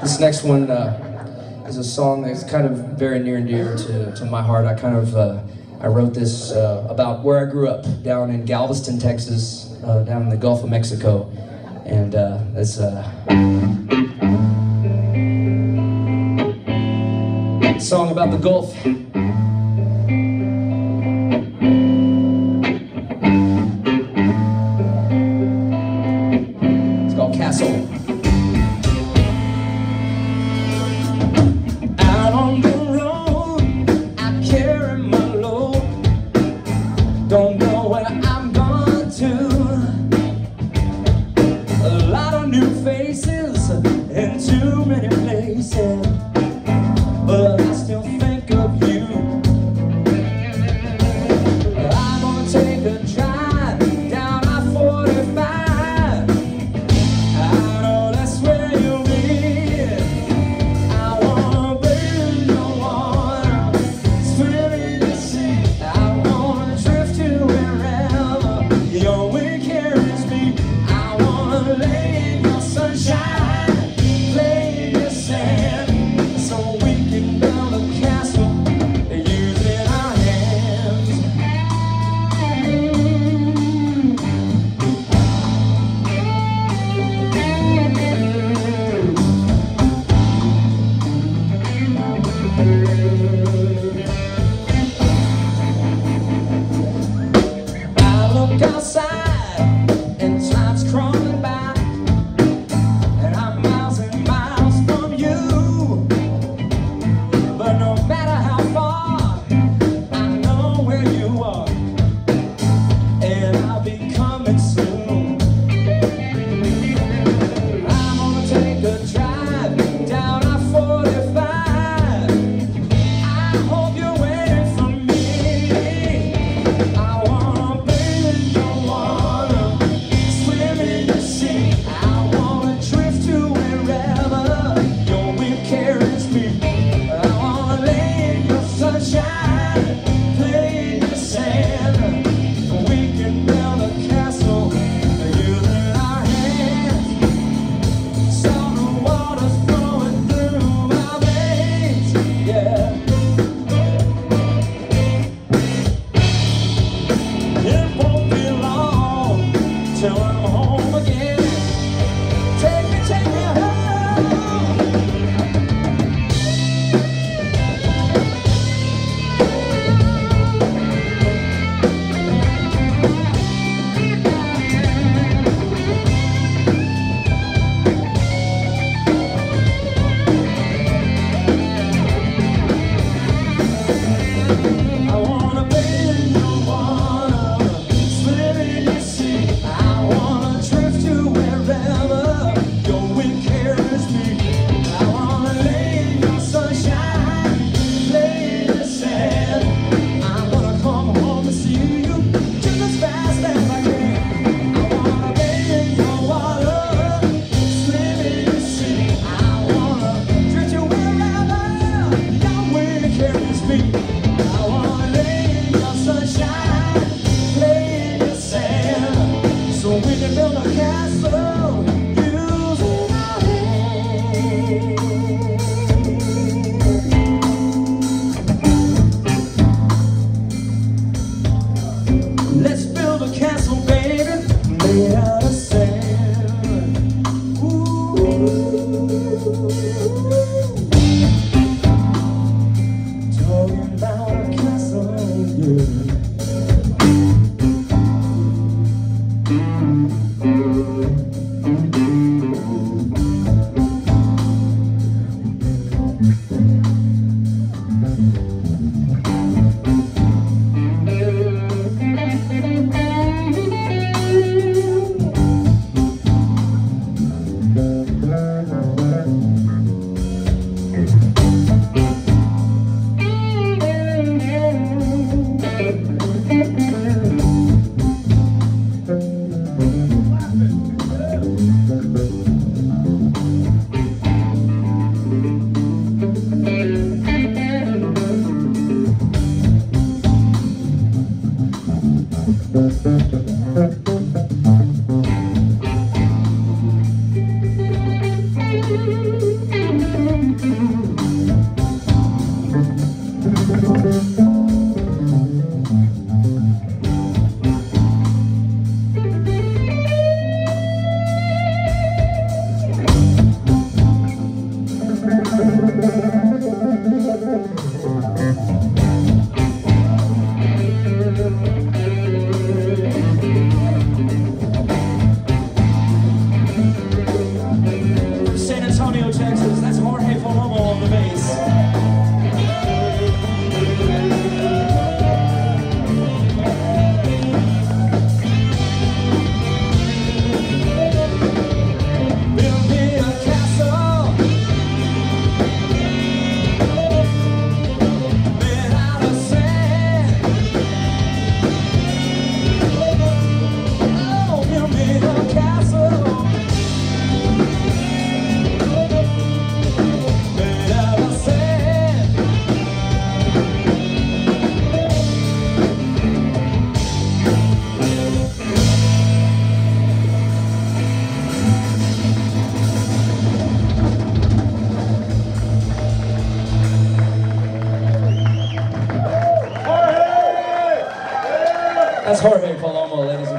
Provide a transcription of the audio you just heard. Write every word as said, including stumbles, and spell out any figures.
This next one uh, is a song that's kind of very near and dear to, to my heart. I kind of, uh, I wrote this uh, about where I grew up, down in Galveston, Texas, uh, down in the Gulf of Mexico. And uh, it's uh, a song about the Gulf. It's called Castle. Out on the road, I carry my load. Don't know where I'm going to. A lot of new faces in too many places, but I still think of you. I'm gonna take a drive down I forty-five. I know that's where you'll be. I wanna bathe in your water, swim in the sea. I wanna drift to wherever your wind carries me. I wanna lay in your sunshine, play in your sand, so we can build a castle using our hands. I look outside and time's crawling by, and I'm miles and miles from you. But no matter how far, I know where you are, and I'll be coming soon. I'm gonna take a drive down I forty-five. I hope you're waiting for me. I wanna bathe in your water, swim in the sea. I wanna drift to wherever your wind carries me. I wanna lay in your sunshine, play in the sand. We can build a castle using our hands. Summer water's flowing through my veins, yeah. It won't be long till I'm home again. Take me, take me home. I wanna bathe in your water, swim in your sea. I wanna drift to wherever your wind carries me. I wanna lay in your sunshine, play in the sand. I wanna come home and see you just as fast as I can. I wanna bathe in your water, swim in the sea. I wanna drift to wherever your wind carries me. I wanna lay in your sunshine, play in your sand, so we can build a castle using our hands. Let's build a castle, baby, made out of sand. Ooh. Talking about a castle, yeah. Thank you. San Antonio, Texas, that's Jorge Palomo on the bass. Build me a castle made out of sand. Oh, build me a castle made out of sand. That's Jorge Palomo, ladies and gentlemen.